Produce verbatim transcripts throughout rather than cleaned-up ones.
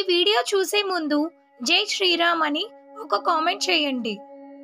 Video చూసే ముందు జై శ్రీరామ్ అని ఒక కామెంట్ చేయండి.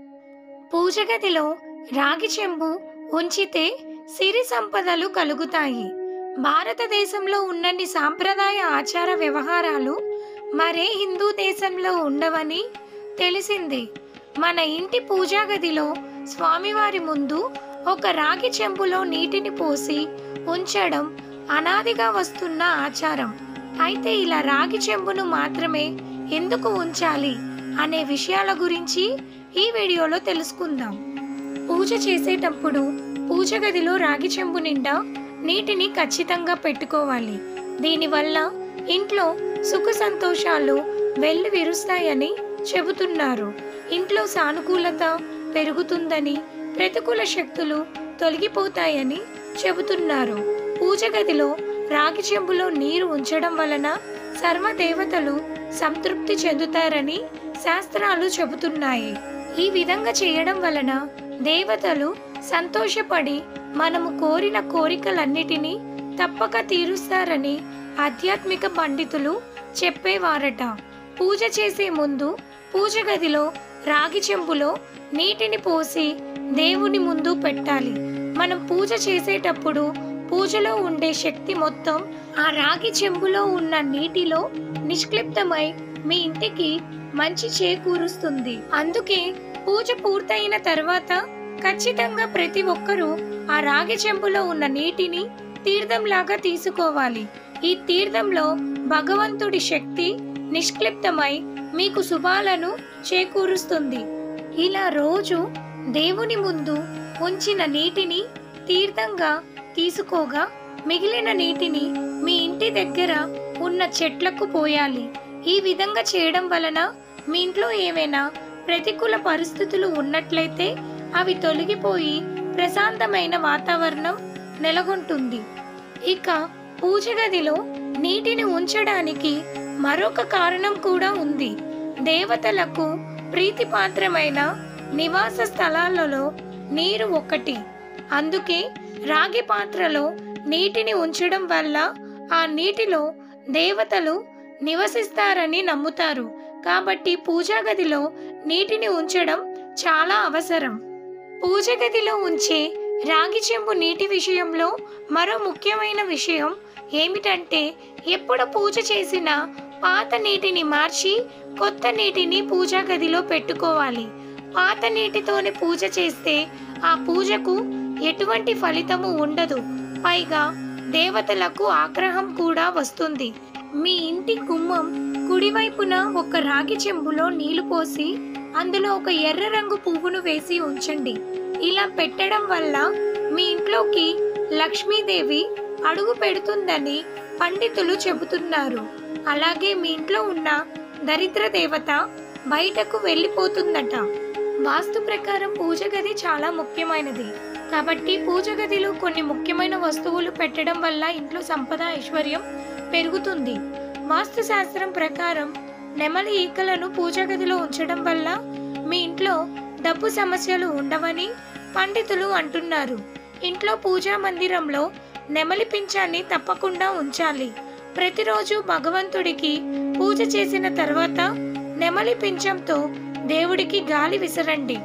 పూజ గదిలో రాగి చెంబు ఉంచితే సిరి సంపదలు కలుగుతాయి. భారతదేశంలో ఉన్నన్ని సాంప్రదాయ ఆచార వ్యవహారాలు మరే హిందూ దేశంలో ఉండవని తెలిసింది. మన ఇంటి పూజా గదిలో స్వామివారి ముందు ఒక రాగి చెంబులో నీటిని పోసి ఉంచడం అనాదిగా వస్తున్న ఆచారం. అయితే ఇలా రాగి చెంబును మాత్రమే ఎందుకు ఉంచాలి అనే విషయాల గురించి ఈ వీడియోలో తెలుసుకుందాం. పూజ చేసేటప్పుడు పూజ గదిలో రాగి చెంబు నిండా నీటిని ఖచ్చితంగా పెట్టుకోవాలి. దీనివల్ల ఇంట్లో సుఖ సంతోషాలు వెల్లి విరుస్తాయని చెబుతున్నారు. ఇంట్లో సానుకూలత పెరుగుతుందని, ప్రతికూల శక్తులు తొలగిపోతాయని చెబుతున్నారు. పూజ గదిలో రాగి చెంబులో నీరు ఉంచడం వలన సర్వదేవతలు సంతృప్తి చెందుతారని శాస్త్రాలు చెబుతున్నాయి. ఈ విధంగా చేయడం వలన దేవతలు సంతోషపడి మనము కోరిన కోరికలన్నిటినీ తప్పక తీరుస్తారని ఆధ్యాత్మిక పండితులు చెప్పేవారట. పూజ చేసే ముందు పూజ గదిలో రాగి చెంబులో నీటిని పోసి దేవుని ముందు పెట్టాలి. మనం పూజ చేసేటప్పుడు పూజలో ఉండే శక్తి మొత్తం ఆ రాగి చెంబులో ఉన్న నీటిలో నిష్క్లిప్తమై మీ ఇంటికి మంచి చేకూరుస్తుంది. అందుకే పూజ పూర్తయిన తర్వాత ఖచ్చితంగా ప్రతి ఒక్కరూ ఆ రాగి చెంబులో ఉన్న నీటిని తీర్థంలాగా తీసుకోవాలి. ఈ తీర్థంలో భగవంతుడి శక్తి నిష్క్లిప్తమై మీకు శుభాలను చేకూరుస్తుంది. ఇలా రోజు దేవుని ముందు ఉంచిన నీటిని తీర్థంగా తీసుకోగా మిగిలిన నీటిని మీ ఇంటి దగ్గర ఉన్న చెట్లకు పోయాలి. ఈ విధంగా చేయడం వలన మీ ఇంట్లో ఏమైనా ప్రతికూల పరిస్థితులు ఉన్నట్లయితే అవి తొలగిపోయి ప్రశాంతమైన వాతావరణం నెలకొంటుంది. ఇక పూజ గదిలో నీటిని ఉంచడానికి మరొక కారణం కూడా ఉంది. దేవతలకు ప్రీతిపాత్రమైన నివాస స్థలాలలో నీరు ఒకటి. అందుకే రాగి పాత్రలో నీటిని ఉంచడం వల్ల ఆ నీటిలో దేవతలు నివసిస్తారని నమ్ముతారు. కాబట్టి పూజా గదిలో నీటిని ఉంచడం చాలా అవసరం. పూజ గదిలో ఉంచే రాగి చెంబు నీటి విషయంలో మరో ముఖ్యమైన విషయం ఏమిటంటే, ఎప్పుడు పూజ చేసినా పాత నీటిని మార్చి కొత్త నీటిని పూజా గదిలో పెట్టుకోవాలి. పాత నీటితోనే పూజ చేస్తే ఆ పూజకు ఎటువంటి ఫలితము ఉండదు. పైగా దేవతలకు ఆగ్రహం కూడా వస్తుంది. మీ ఇంటి గుమ్మం కుడివైపున ఒక రాగి చెంబులో నీళ్లు పోసి అందులో ఒక ఎర్ర రంగు పువ్వును వేసి ఉంచండి. ఇలా పెట్టడం వల్ల మీ ఇంట్లోకి లక్ష్మీదేవి అడుగు పెడుతుందని పండితులు చెబుతున్నారు. అలాగే మీ ఇంట్లో ఉన్న దరిద్ర దేవత బయటకు వెళ్ళిపోతుందట. వాస్తు ప్రకారం పూజ గది చాలా ముఖ్యమైనది. కాబట్టి పూజ గదిలో కొన్ని ముఖ్యమైన వస్తువులు పెట్టడం వల్ల ఇంట్లో సంపద ఐశ్వర్యం పెరుగుతుంది. వాస్తు శాస్త్రం ప్రకారం నెమలి ఈకలను పూజ గదిలో ఉంచడం వల్ల మీ ఇంట్లో డబ్బు సమస్యలు ఉండవని పండితులు అంటున్నారు. ఇంట్లో పూజా మందిరంలో నెమలి పింఛాన్ని తప్పకుండా ఉంచాలి. ప్రతిరోజు భగవంతుడికి పూజ చేసిన తర్వాత నెమలి పింఛంతో దేవుడికి గాలి విసరండి.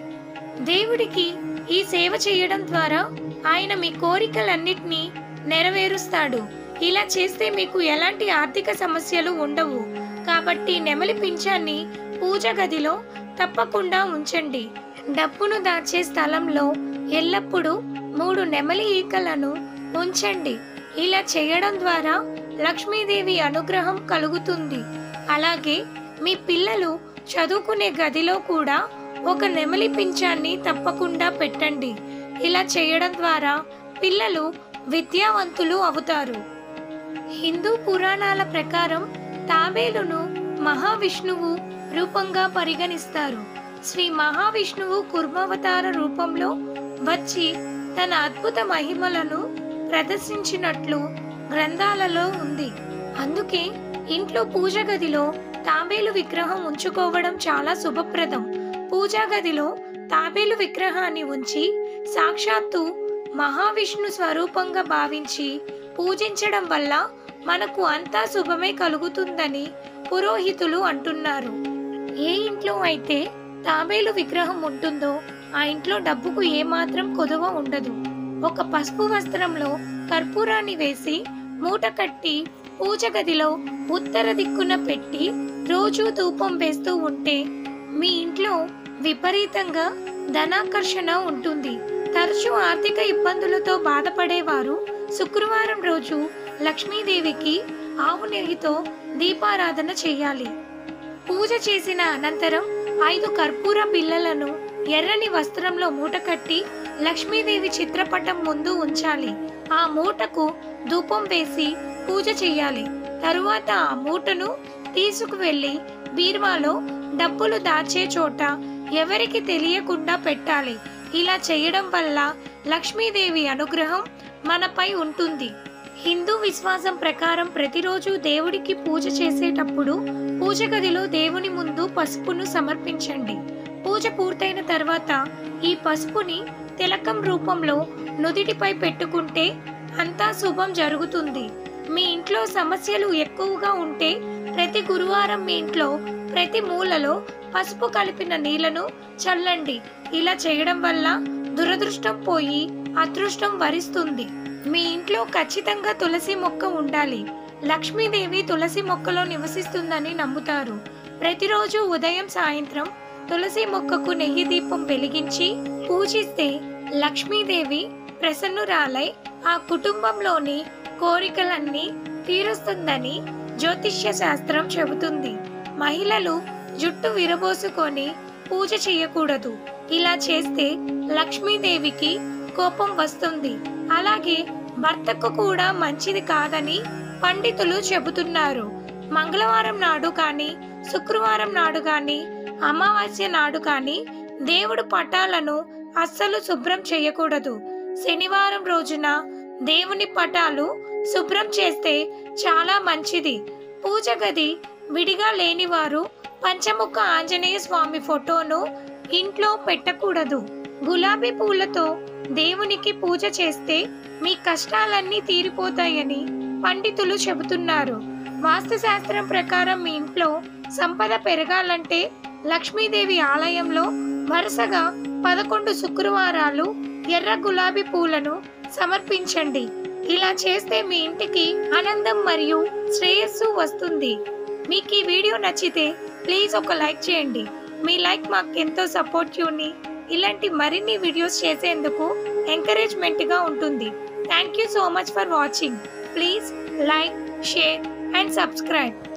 దేవుడికి ఈ సేవ చేయడం ద్వారా ఆయన మీ కోరికలన్నిటినీ నెరవేరుస్తాడు. ఇలా చేస్తే మీకు ఎలాంటి ఆర్థిక సమస్యలు ఉండవు. కాబట్టి నెమలి పింఛాన్ని పూజ గదిలో తప్పకుండా ఉంచండి. డబ్బును దాచే స్థలంలో ఎల్లప్పుడూ మూడు నెమలి ఈకలను ఉంచండి. ఇలా చేయడం ద్వారా లక్ష్మీదేవి అనుగ్రహం కలుగుతుంది. అలాగే మీ పిల్లలు చదువుకునే గదిలో కూడా ఒక నెమలి పింఛాన్ని తప్పకుండా పెట్టండి. ఇలా చేయడం ద్వారా పిల్లలు విద్యావంతులు అవుతారు. హిందూ పురాణాల ప్రకారం తాబేలును మహావిష్ణువు రూపంగా పరిగణిస్తారు. శ్రీ మహావిష్ణువు కుర్మావతార రూపంలో వచ్చి తన అద్భుత మహిమలను ప్రదర్శించినట్లు గ్రంథాలలో ఉంది. అందుకే ఇంట్లో పూజ గదిలో తాబేలు విగ్రహం ఉంచుకోవడం చాలా శుభప్రదం. పూజా గదిలో తాబేలు విగ్రహాన్ని ఉంచి సాక్షాత్తు మహావిష్ణు స్వరూపంగా భావించి పూజించడం వల్ల మనకు అంతా శుభమే కలుగుతుందని పురోహితులు అంటున్నారు. ఏ ఇంట్లో అయితే తాబేలు విగ్రహం ఉంటుందో ఆ ఇంట్లో డబ్బుకు ఏమాత్రం కొదువ ఉండదు. ఒక పసుపు వస్త్రంలో కర్పూరాన్ని వేసి మూట కట్టి పూజ గదిలో ఉత్తర దిక్కున పెట్టి రోజు ధూపం వేస్తూ ఉంటే మీ ఇంట్లో విపరీతంగా ధనాకర్షణ ఉంటుంది. తరచూ ఆర్థిక ఇబ్బందులతో బాధపడేవారు శుక్రవారం రోజు లక్ష్మీదేవికి ఆవు నెయ్యితో దీపారాధన చేయాలి. పూజ చేసిన అనంతరం ఐదు కర్పూర బిళ్ళలను ఎర్రని వస్త్రంలో మూట కట్టి లక్ష్మీదేవి చిత్రపటం ముందు ఉంచాలి. ఆ మూటకు ధూపం వేసి పూజ చేయాలి. తరువాత ఆ మూటను తీసుకువెళ్లి బీరువాలో డబ్బులు దాచే చోట ఎవరికి తెలియకుండా పెట్టాలి. ఇలా చేయడం వల్ల లక్ష్మీదేవి అనుగ్రహం మనపై ఉంటుంది. హిందూ విశ్వాసం ప్రకారం ప్రతిరోజు దేవుడికి పూజ చేసేటప్పుడు పూజ గదిలో దేవుని ముందు పసుపును సమర్పించండి. పూజ పూర్తయిన తర్వాత ఈ పసుపుని తిలకం రూపంలో నుదిటిపై పెట్టుకుంటే అంతా శుభం జరుగుతుంది. మీ ఇంట్లో సమస్యలు ఎక్కువగా ఉంటే ప్రతి గురువారం మీ ఇంట్లో ప్రతి మూలలో పసుపు కలిపిన నీళ్లను చల్లండి. ఇలా చేయడం వల్ల దురదృష్టం పోయి అదృష్టం వరిస్తుంది. మీ ఇంట్లో ఖచ్చితంగా తులసి మొక్క ఉండాలి. లక్ష్మీదేవి తులసి మొక్కలో నివసిస్తుందని నమ్ముతారు. ప్రతిరోజు ఉదయం సాయంత్రం తులసి మొక్కకు నెయ్యి దీపం వెలిగించి పూజిస్తే లక్ష్మీదేవి ప్రసన్నురాలై ఆ కుటుంబంలోని కోరికలన్నీ తీరుస్తుందని జ్యోతిష్య శాస్త్రం చెబుతుంది. మహిళలు జుట్టు విరబోసుకొని పూజ చేయకూడదు. ఇలా చేస్తే లక్ష్మీదేవికి కోపం వస్తుంది. అలాగే భర్తకు కూడా మంచిది కాదని పండితులు చెబుతున్నారు. మంగళవారం నాడు కానీ శుక్రవారం నాడు కానీ అమావాస్య నాడు కానీ దేవుడు పటాలను అస్సలు శుభ్రం చేయకూడదు. శనివారం రోజున దేవుని పటాలు శుభ్రం చేస్తే చాలా మంచిది. పూజ గది విడిగా లేనివారు పంచముఖ ఆంజనేయ స్వామి ఫోటోను ఇంట్లో పెట్టకూడదు. గులాబీ పూలతో దేవునికి పూజ చేస్తే మీ కష్టాలన్నీ తీరిపోతాయని పండితులు చెబుతున్నారు. వాస్తుశాస్త్రం ప్రకారం మీ ఇంట్లో సంపద పెరగాలంటే లక్ష్మీదేవి ఆలయంలో వరుసగా పదకొండు శుక్రవారాలు ఎర్ర గులాబీ పూలను సమర్పించండి. ఇలా చేస్తే మీ ఇంటికి ఆనందం మరియు శ్రేయస్సు వస్తుంది. మీకు ఈ వీడియో నచ్చితే ప్లీజ్ ఒక లైక్ చేయండి. మీ లైక్ మాకు ఎంతో సపోర్టివ్ని ఇలాంటి మరిన్ని వీడియోస్ చేసేందుకు ఎంకరేజ్మెంట్గా ఉంటుంది. Thank you so much for watching. Please like, share and subscribe.